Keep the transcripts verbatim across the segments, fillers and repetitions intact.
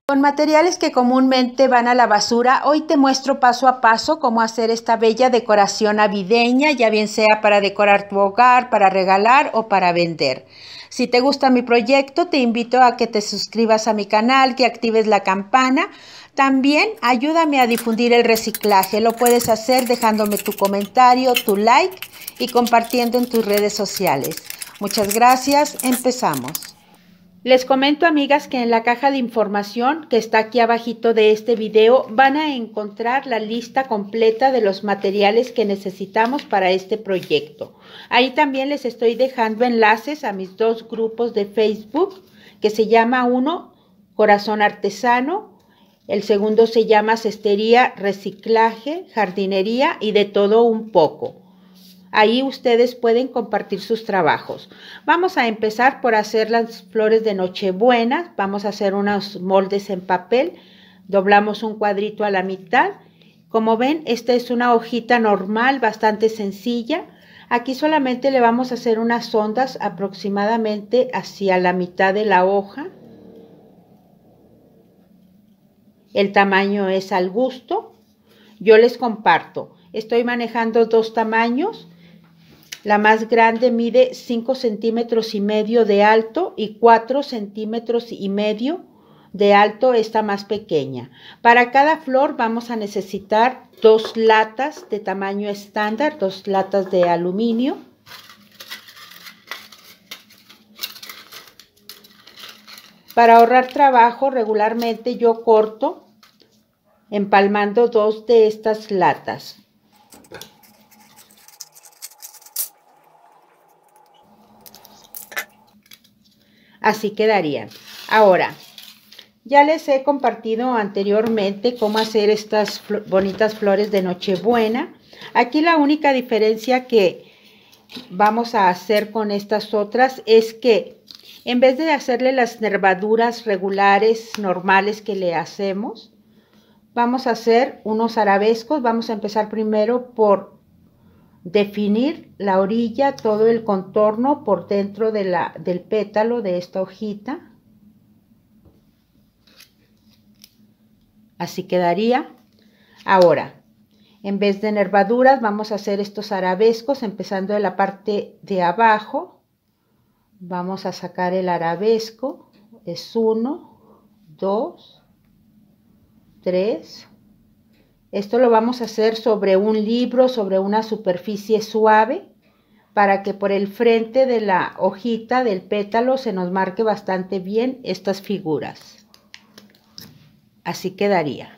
Con materiales que comúnmente van a la basura, hoy te muestro paso a paso cómo hacer esta bella decoración navideña, ya bien sea para decorar tu hogar, para regalar o para vender. Si te gusta mi proyecto, te invito a que te suscribas a mi canal, que actives la campana. También ayúdame a difundir el reciclaje. Lo puedes hacer dejándome tu comentario, tu like y compartiendo en tus redes sociales. Muchas gracias. Empezamos. Les comento, amigas, que en la caja de información que está aquí abajito de este video van a encontrar la lista completa de los materiales que necesitamos para este proyecto. Ahí también les estoy dejando enlaces a mis dos grupos de Facebook, que se llama uno Corazón Artesano, el segundo se llama Cestería, Reciclaje, Jardinería y de todo un poco. Ahí ustedes pueden compartir sus trabajos. Vamos a empezar por hacer las flores de Nochebuena. Vamos a hacer unos moldes en papel. Doblamos un cuadrito a la mitad. Como ven, esta es una hojita normal, bastante sencilla. Aquí solamente le vamos a hacer unas ondas aproximadamente hacia la mitad de la hoja. El tamaño es al gusto. Yo les comparto. Estoy manejando dos tamaños. La más grande mide cinco centímetros y medio de alto y cuatro centímetros y medio de alto esta más pequeña. Para cada flor vamos a necesitar dos latas de tamaño estándar, dos latas de aluminio. Para ahorrar trabajo, regularmente yo corto empalmando dos de estas latas. Así quedarían. Ahora, ya les he compartido anteriormente cómo hacer estas fl- bonitas flores de Nochebuena. Aquí la única diferencia que vamos a hacer con estas otras es que en vez de hacerle las nervaduras regulares, normales que le hacemos, vamos a hacer unos arabescos. Vamos a empezar primero por definir la orilla, todo el contorno por dentro de la, del pétalo de esta hojita. Así quedaría. Ahora, en vez de nervaduras, vamos a hacer estos arabescos, empezando de la parte de abajo. Vamos a sacar el arabesco. Es uno, dos, tres. Esto lo vamos a hacer sobre un libro, sobre una superficie suave, para que por el frente de la hojita del pétalo se nos marque bastante bien estas figuras. Así quedaría.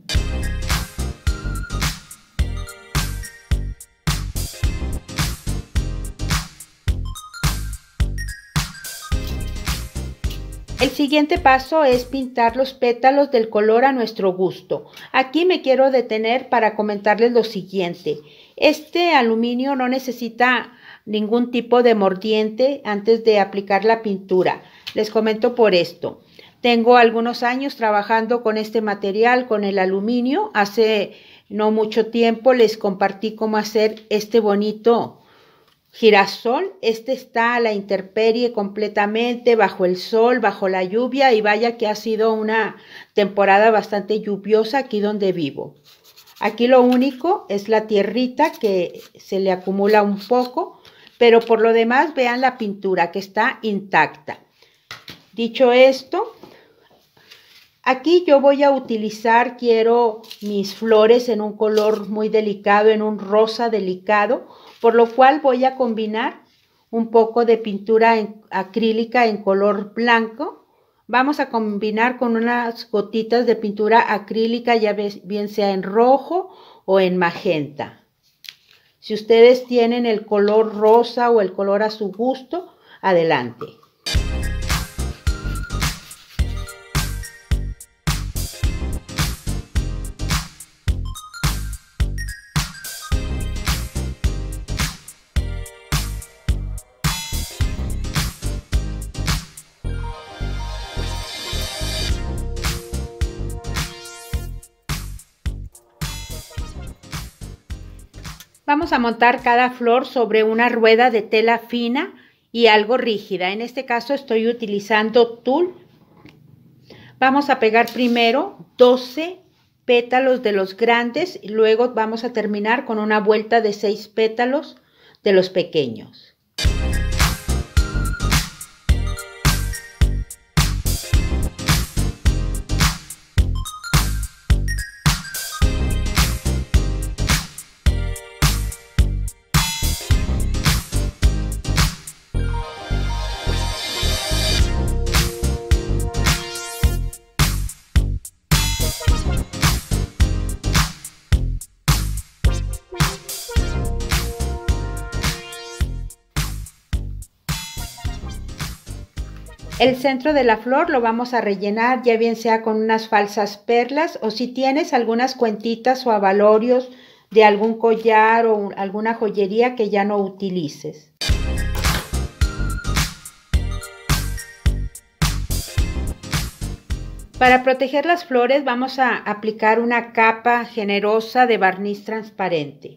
El siguiente paso es pintar los pétalos del color a nuestro gusto. Aquí me quiero detener para comentarles lo siguiente. Este aluminio no necesita ningún tipo de mordiente antes de aplicar la pintura. Les comento por esto. Tengo algunos años trabajando con este material, con el aluminio. Hace no mucho tiempo les compartí cómo hacer este bonito girasol. Este está a la intemperie completamente, bajo el sol, bajo la lluvia, y vaya que ha sido una temporada bastante lluviosa aquí donde vivo. Aquí lo único es la tierrita que se le acumula un poco, pero por lo demás vean la pintura que está intacta. Dicho esto, aquí yo voy a utilizar, quiero mis flores en un color muy delicado, en un rosa delicado, por lo cual voy a combinar un poco de pintura en, acrílica en color blanco. Vamos a combinar con unas gotitas de pintura acrílica, ya bien sea en rojo o en magenta. Si ustedes tienen el color rosa o el color a su gusto, adelante. Vamos a montar cada flor sobre una rueda de tela fina y algo rígida. En este caso estoy utilizando tul Vamos a pegar primero doce pétalos de los grandes y luego vamos a terminar con una vuelta de seis pétalos de los pequeños. El centro de la flor lo vamos a rellenar ya bien sea con unas falsas perlas o si tienes algunas cuentitas o abalorios de algún collar o alguna joyería que ya no utilices. Para proteger las flores vamos a aplicar una capa generosa de barniz transparente.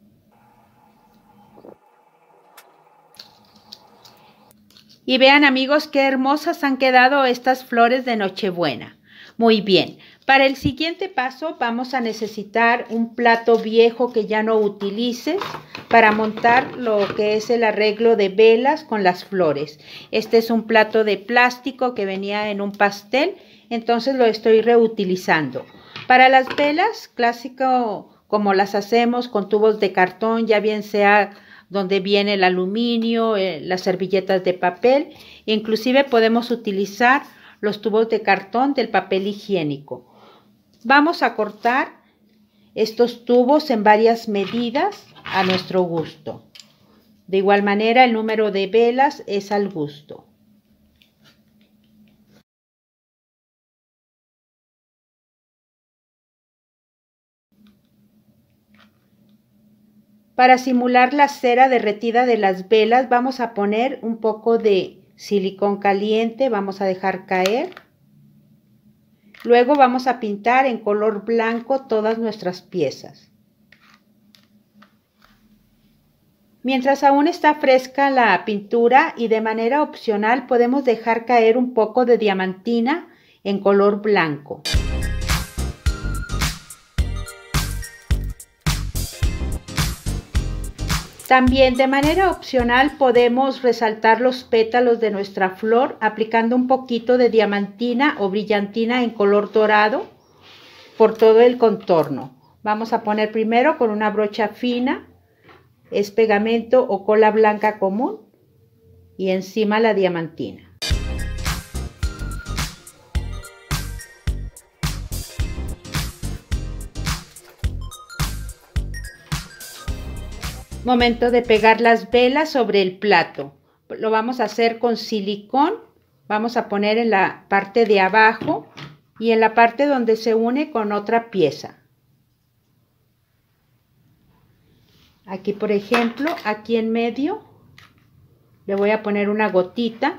Y vean amigos qué hermosas han quedado estas flores de Nochebuena. Muy bien, para el siguiente paso vamos a necesitar un plato viejo que ya no utilices para montar lo que es el arreglo de velas con las flores. Este es un plato de plástico que venía en un pastel, entonces lo estoy reutilizando. Para las velas, clásico como las hacemos con tubos de cartón, ya bien sea donde viene el aluminio, eh, las servilletas de papel, inclusive podemos utilizar los tubos de cartón del papel higiénico. Vamos a cortar estos tubos en varias medidas a nuestro gusto. De igual manera, el número de velas es al gusto. Para simular la cera derretida de las velas, vamos a poner un poco de silicón caliente, vamos a dejar caer. Luego vamos a pintar en color blanco todas nuestras piezas. Mientras aún está fresca la pintura y de manera opcional podemos dejar caer un poco de diamantina en color blanco. También de manera opcional podemos resaltar los pétalos de nuestra flor aplicando un poquito de diamantina o brillantina en color dorado por todo el contorno. Vamos a poner primero con una brocha fina, es pegamento o cola blanca común y encima la diamantina. Momento de pegar las velas sobre el plato. Lo vamos a hacer con silicón. Vamos a poner en la parte de abajo y en la parte donde se une con otra pieza. Aquí, por ejemplo, aquí en medio le voy a poner una gotita.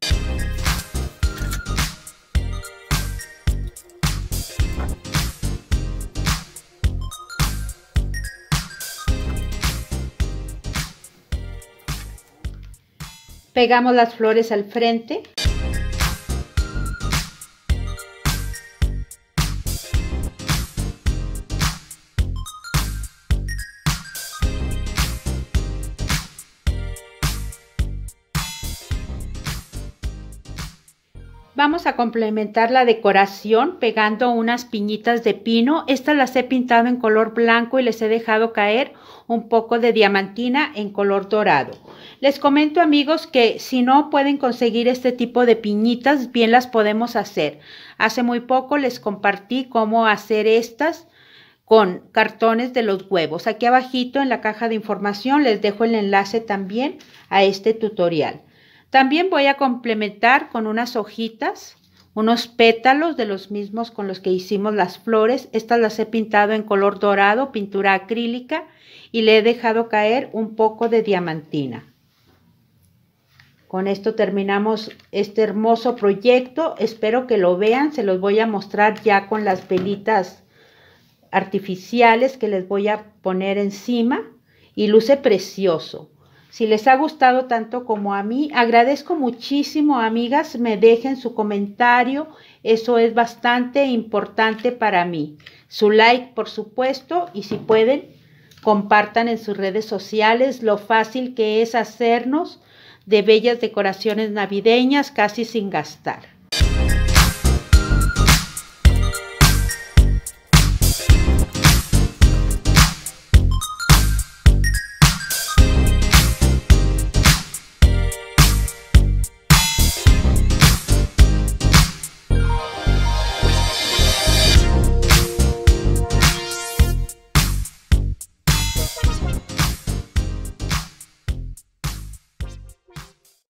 Pegamos las flores al frente. Vamos a complementar la decoración pegando unas piñitas de pino. Estas las he pintado en color blanco y les he dejado caer un poco de diamantina en color dorado. Les comento amigos que si no pueden conseguir este tipo de piñitas, bien las podemos hacer. Hace muy poco les compartí cómo hacer estas con cartones de los huevos. Aquí abajito en la caja de información les dejo el enlace también a este tutorial. También voy a complementar con unas hojitas, unos pétalos de los mismos con los que hicimos las flores. Estas las he pintado en color dorado, pintura acrílica, y le he dejado caer un poco de diamantina. Con esto terminamos este hermoso proyecto. Espero que lo vean. Se los voy a mostrar ya con las velitas artificiales que les voy a poner encima y luce precioso. Si les ha gustado tanto como a mí, agradezco muchísimo, amigas, me dejen su comentario, eso es bastante importante para mí. Su like, por supuesto, y si pueden, compartan en sus redes sociales lo fácil que es hacernos de bellas decoraciones navideñas casi sin gastar.